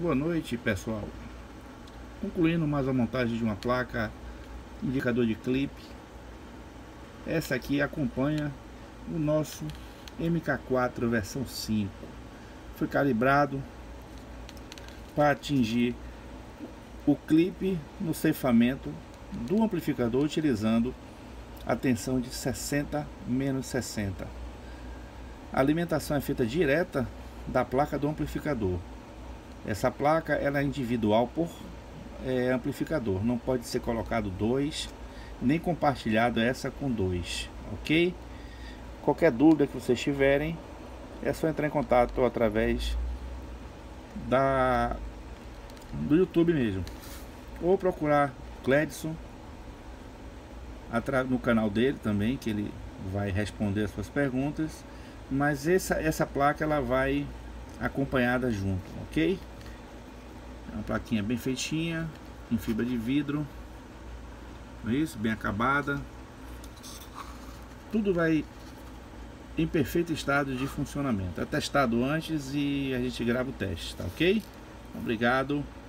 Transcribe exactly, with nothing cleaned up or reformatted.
Boa noite, pessoal. Concluindo mais a montagem de uma placa indicador de clipe. Essa aqui acompanha o nosso M K quatro versão cinco. Foi calibrado para atingir o clipe no ceifamento do amplificador utilizando a tensão de sessenta menos sessenta. A alimentação é feita direta da placa do amplificador. Essa placa ela é individual por é, amplificador, não pode ser colocado dois, nem compartilhado essa com dois, ok? Qualquer dúvida que vocês tiverem, é só entrar em contato através da, do YouTube mesmo, ou procurar Cledson no canal dele também, que ele vai responder as suas perguntas. Mas essa, essa placa ela vai acompanhada junto, ok? É uma plaquinha bem feitinha, em fibra de vidro, não é isso? Bem acabada. Tudo vai em perfeito estado de funcionamento. É testado antes e a gente grava o teste, tá ok? Obrigado.